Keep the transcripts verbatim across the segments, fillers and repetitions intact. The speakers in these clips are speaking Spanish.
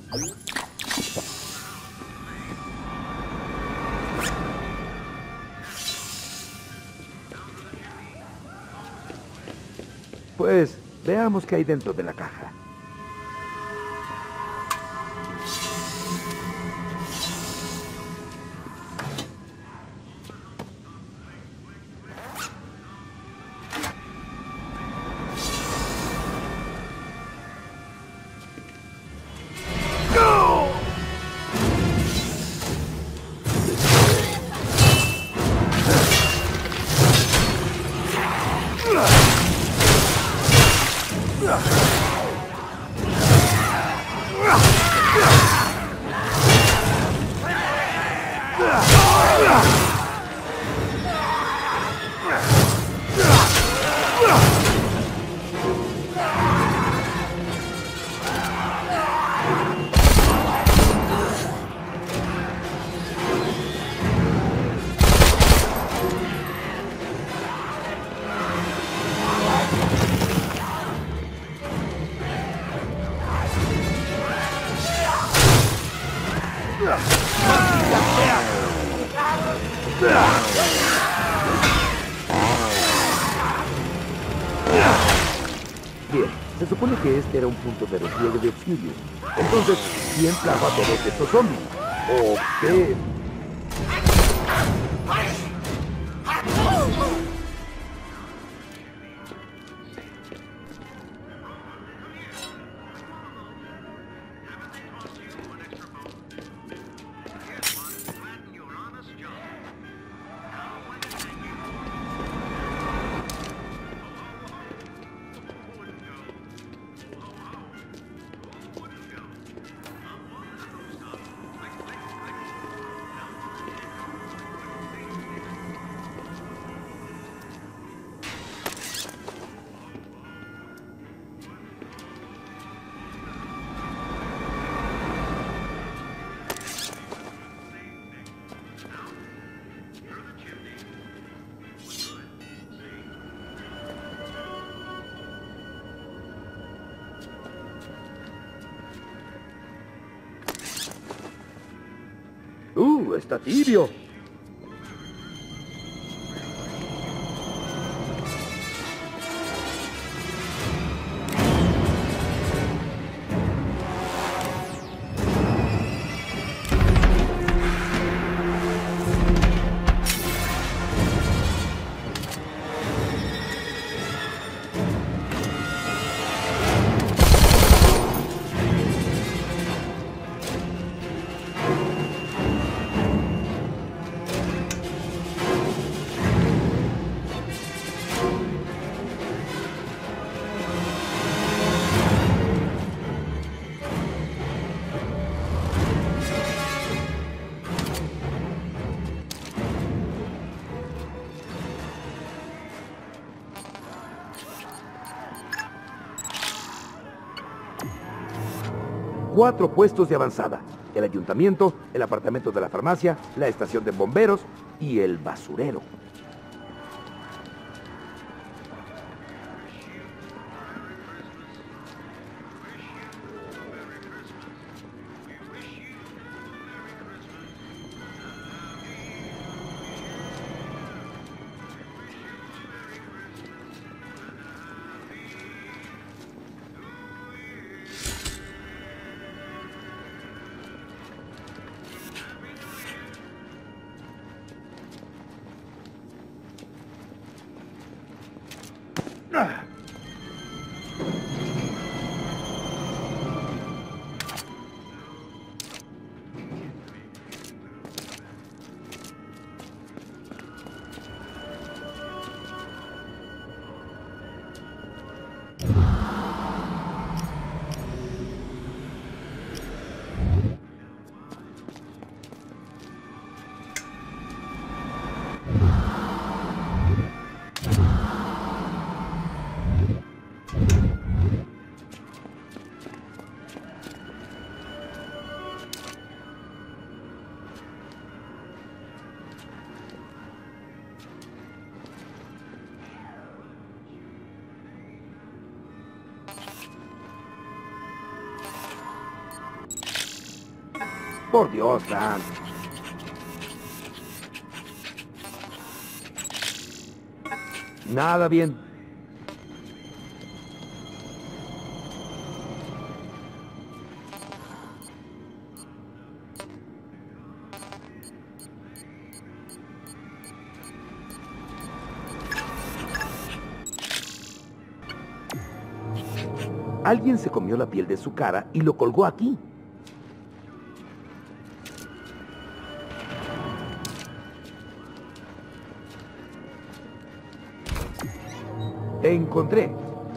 Pues, veamos qué hay dentro de la caja. Bien, se supone que este era un punto de repliegue de Obsidian. Entonces, ¿quién trajo a todos estos zombies? ¿O qué? ¡Uh! ¡Está tibio! Cuatro puestos de avanzada. El ayuntamiento, el apartamento de la farmacia, la estación de bomberos y el basurero. Por Dios, Dan. Nada bien. Alguien se comió la piel de su cara y lo colgó aquí. Te encontré.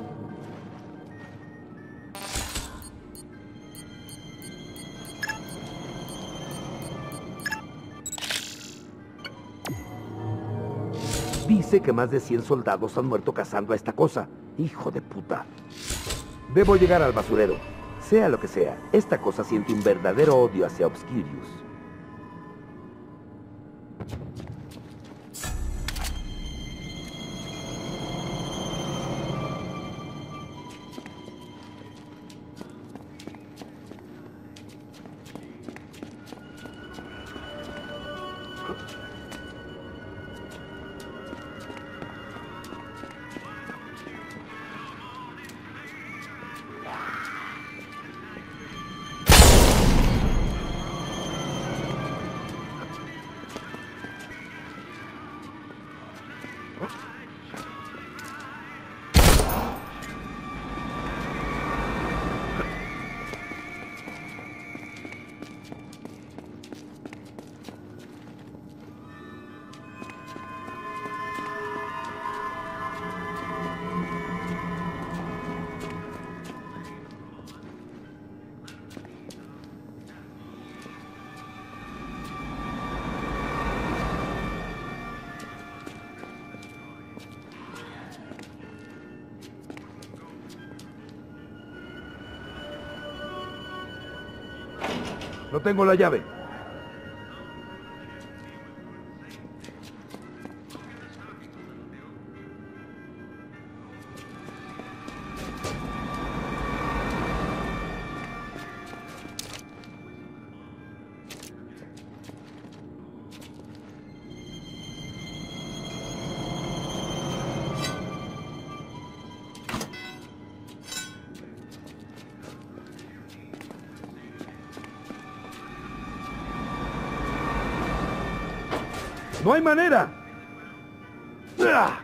Dice que más de cien soldados han muerto cazando a esta cosa. Hijo de puta. Debo llegar al basurero. Sea lo que sea, esta cosa siente un verdadero odio hacia Obscurious. No tengo la llave. ¡No hay manera! ¡Ah!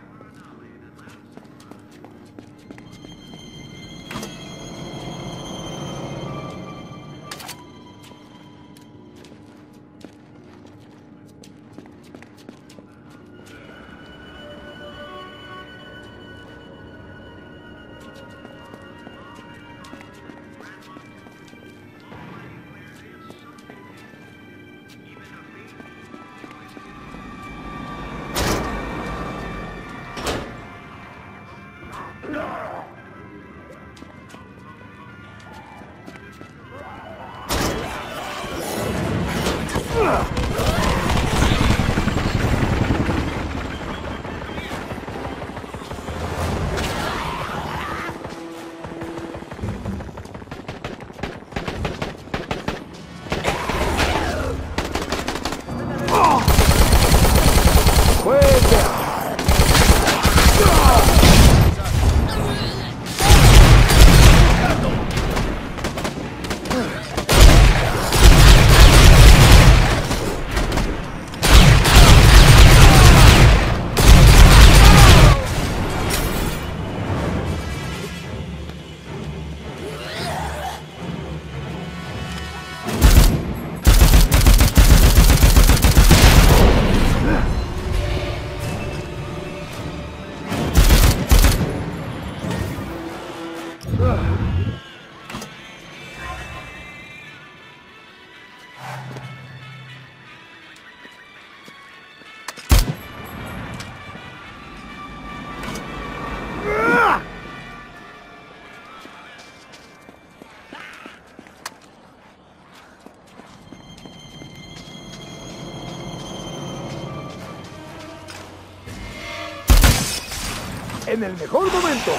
En el mejor momento.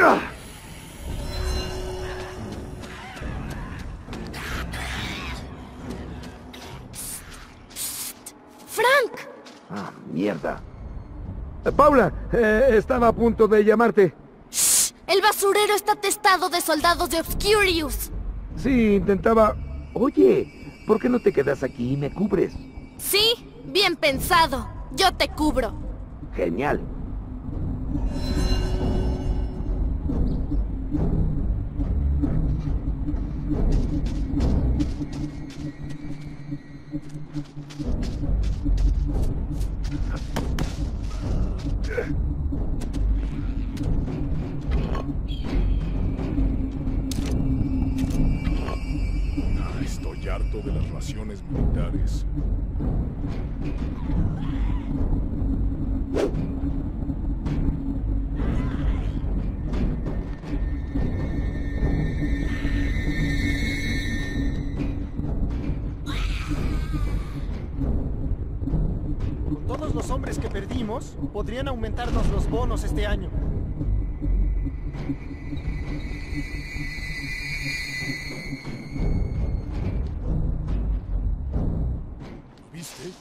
¡Frank! Ah, mierda. Eh, Paula, eh, estaba a punto de llamarte. ¡Shh! El basurero está atestado de soldados de Obscurious. Sí, intentaba... Oye, ¿por qué no te quedas aquí y me cubres? Sí, bien pensado. Yo te cubro. Genial. Ah, estoy harto de las raciones militares. Con todos los hombres que perdimos, podrían aumentarnos los bonos este año. ¿Viste?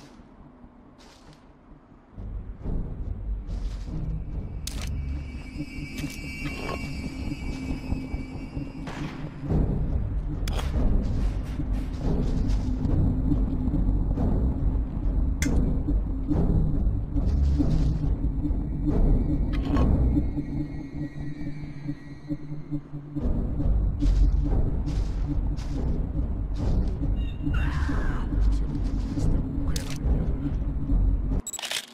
Esta mujer mierda.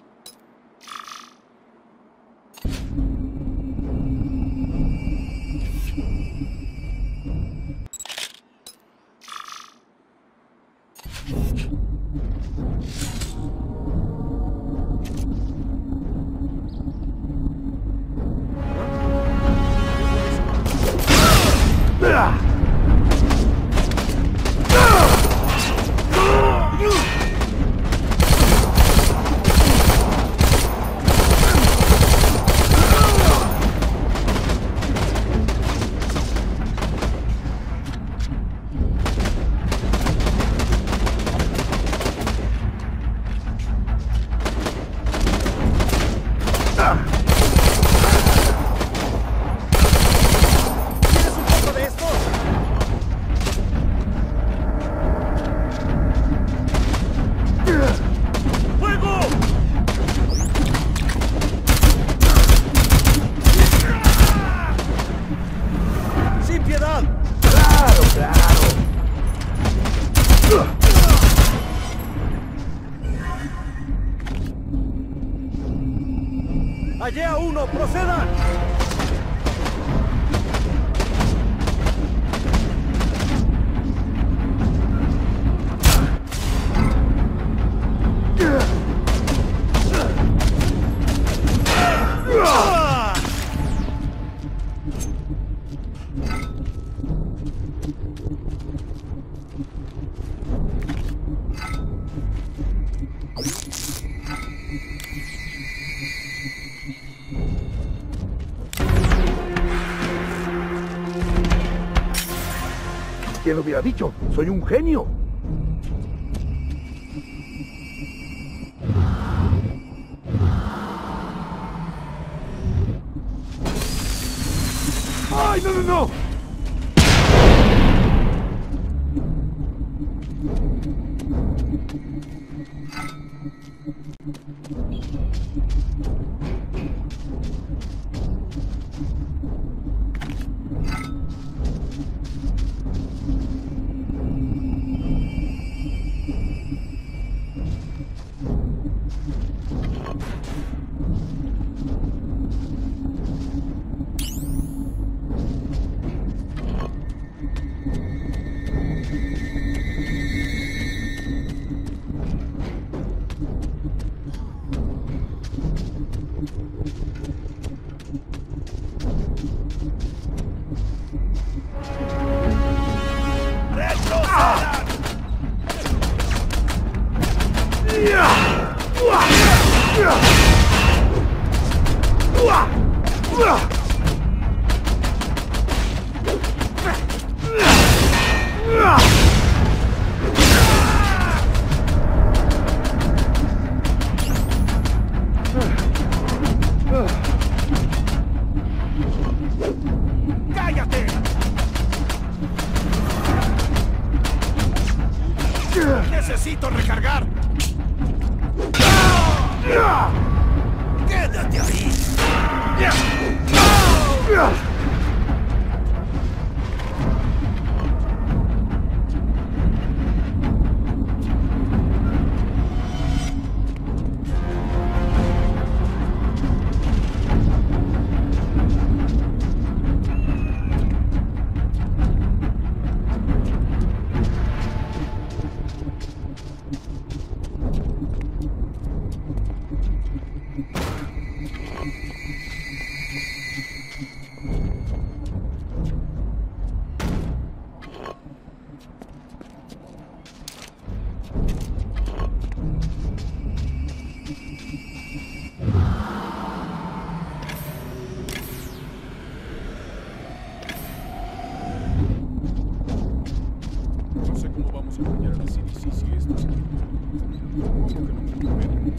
¿Quieres un poco de esto? ¡Fuego! ¡Sin piedad! ¡Claro, claro! ¡Hallé a uno! ¡Procedan! ¿Quién lo hubiera dicho? ¡Soy un genio! ¡Ay, no, no, no!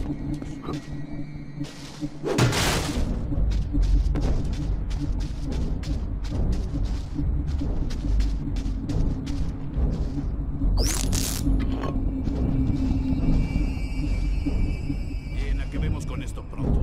Bien, acabemos con esto pronto.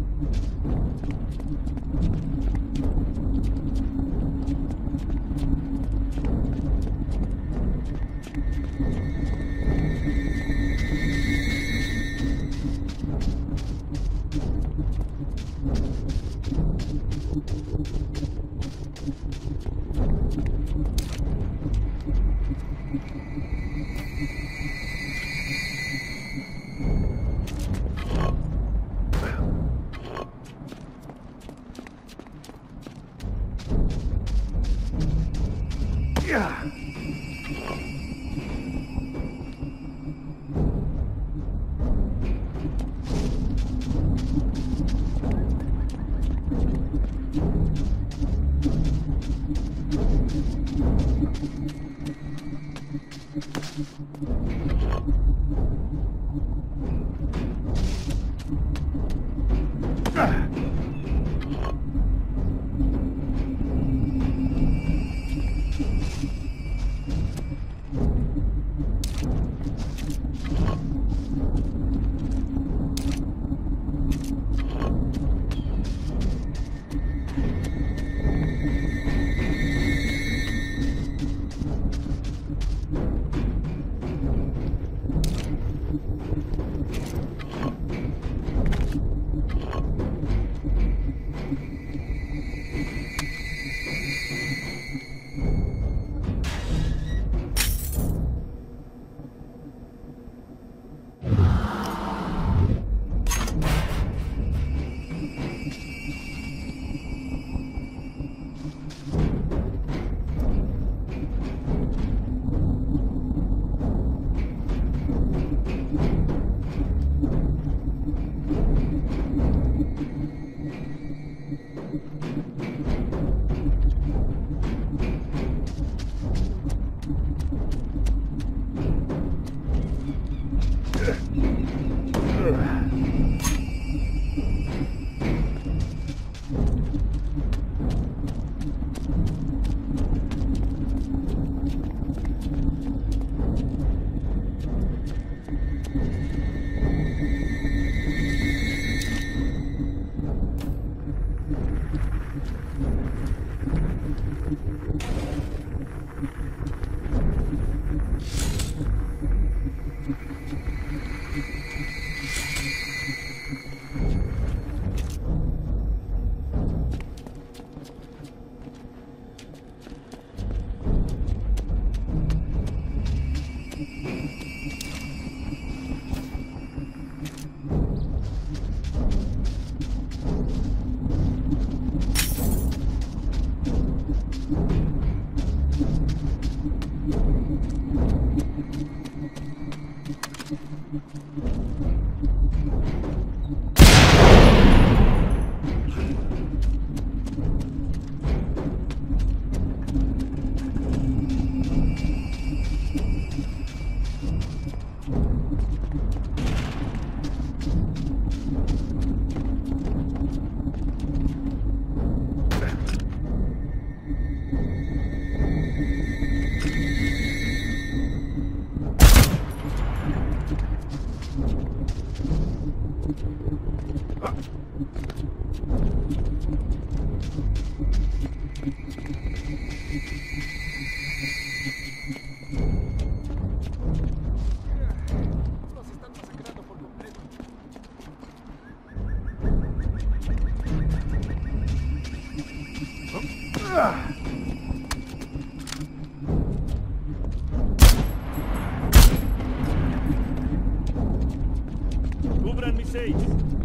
Cubran mis seis.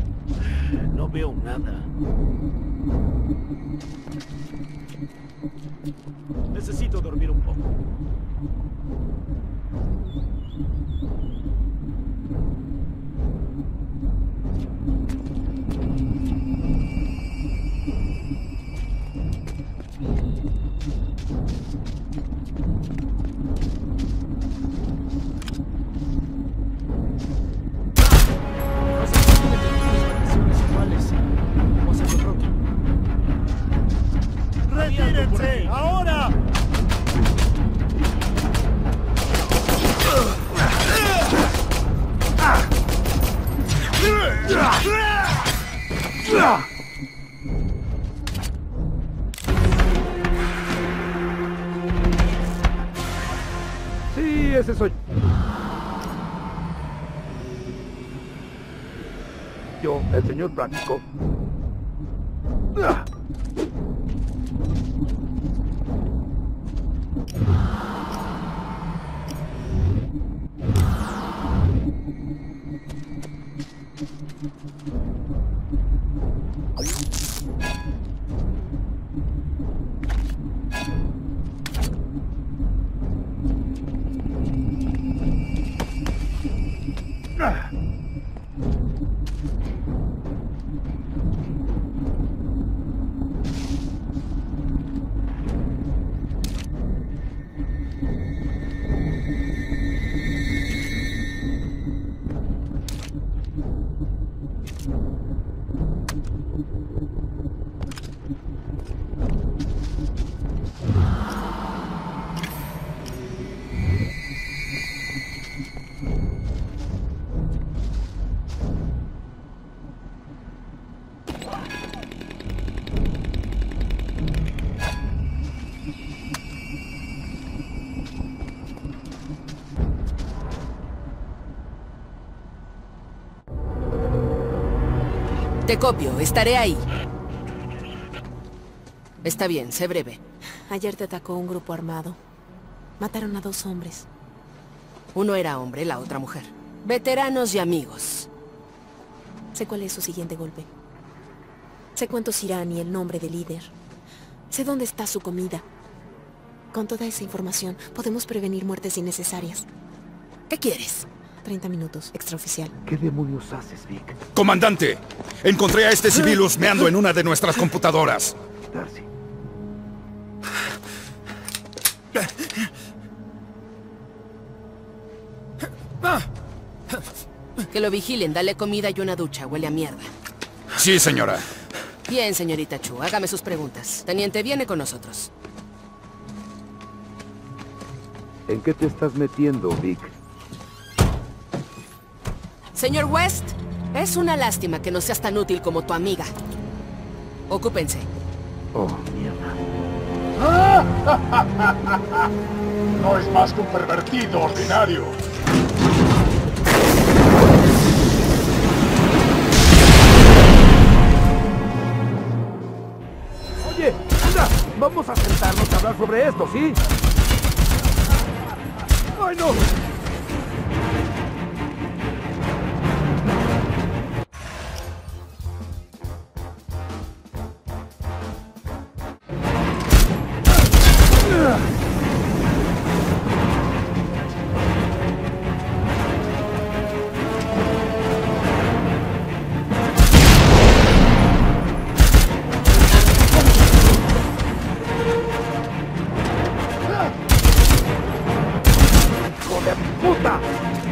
No veo nada. Necesito dormir un poco. Sí, ese soy yo, el señor Práctico. Te copio, estaré ahí. Está bien, sé breve. Ayer te atacó un grupo armado. Mataron a dos hombres. Uno era hombre, la otra mujer. Veteranos y amigos. Sé cuál es su siguiente golpe. Sé cuántos irán y el nombre del líder. Sé dónde está su comida. Con toda esa información, podemos prevenir muertes innecesarias. ¿Qué quieres? treinta minutos, extraoficial. ¿Qué demonios haces, Vic? ¡Comandante! Encontré a este civil husmeando en una de nuestras computadoras. Darcy. Que lo vigilen, dale comida y una ducha, huele a mierda. Sí, señora. Bien, señorita Chu, hágame sus preguntas. Teniente, viene con nosotros. ¿En qué te estás metiendo, Vic? Señor West, es una lástima que no seas tan útil como tu amiga. Ocúpense. Oh, mierda. No es más que un pervertido ordinario. Oye, anda, vamos a sentarnos a hablar sobre esto, ¿sí? ¡Ay, no! ¡Hijo de puta!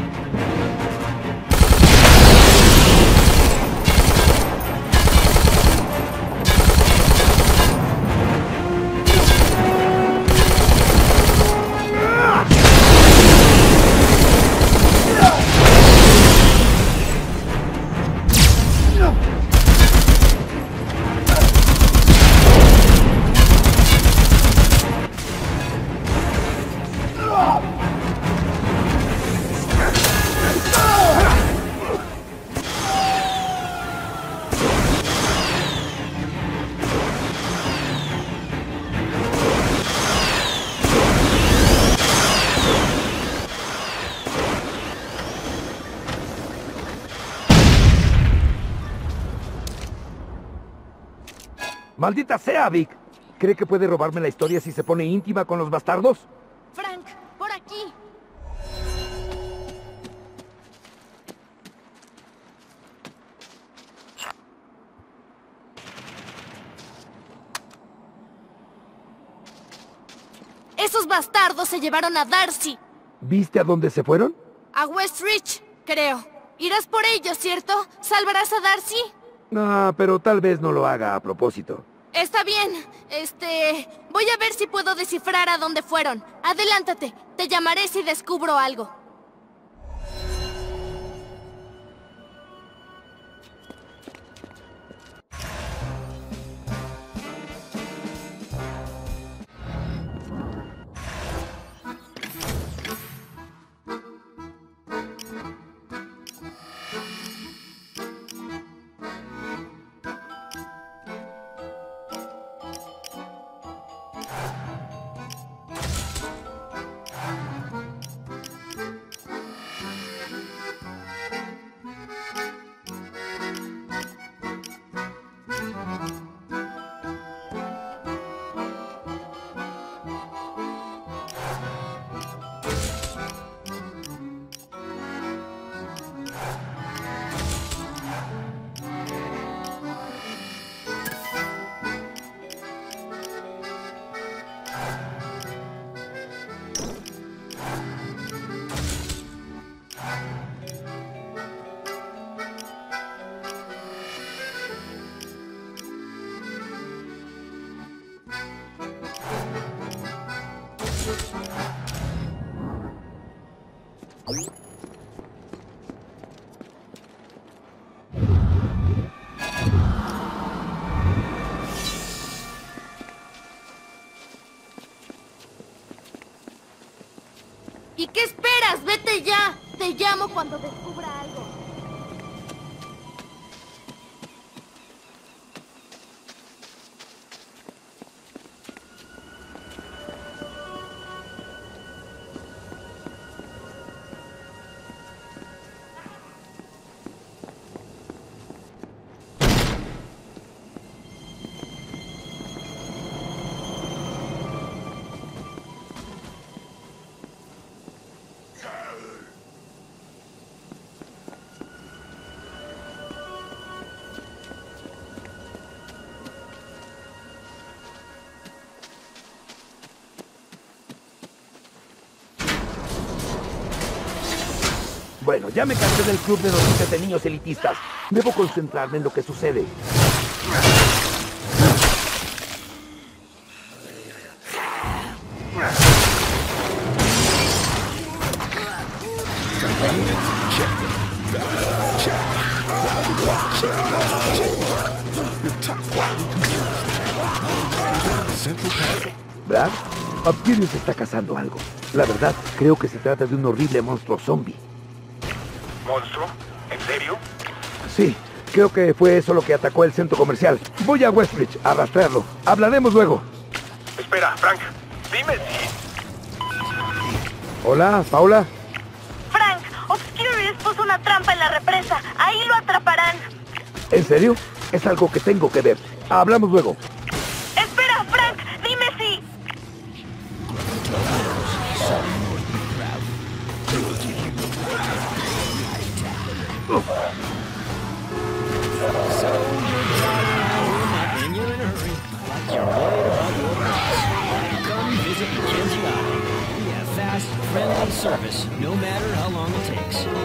¡Maldita sea, Vic! ¿Cree que puede robarme la historia si se pone íntima con los bastardos? Frank, por aquí. Esos bastardos se llevaron a Darcy. ¿Viste a dónde se fueron? A West Ridge, creo. Irás por ellos, ¿cierto? ¿Salvarás a Darcy? Ah, pero tal vez no lo haga a propósito. Está bien. Este... Voy a ver si puedo descifrar a dónde fueron. Adelántate. Te llamaré si descubro algo. ¡Vete ya! Te llamo cuando descubra algo. Bueno, ya me cansé del club de noticias de niños elitistas. Debo concentrarme en lo que sucede. ¿Brad? Obsidious está cazando algo. La verdad, creo que se trata de un horrible monstruo zombie. ¿Monstruo? ¿En serio? Sí, creo que fue eso lo que atacó el centro comercial. Voy a Westbridge a rastrearlo. Hablaremos luego. Espera, Frank. Dime si... Hola, Paula. Frank, Obscurious puso una trampa en la represa. Ahí lo atraparán. ¿En serio? Es algo que tengo que ver. Hablamos luego. Espera, Frank, dime si... And you're in a hurry, like you're worried about your boss. Come visit Mackenzie Auto. We have fast, friendly service, no matter how long it takes.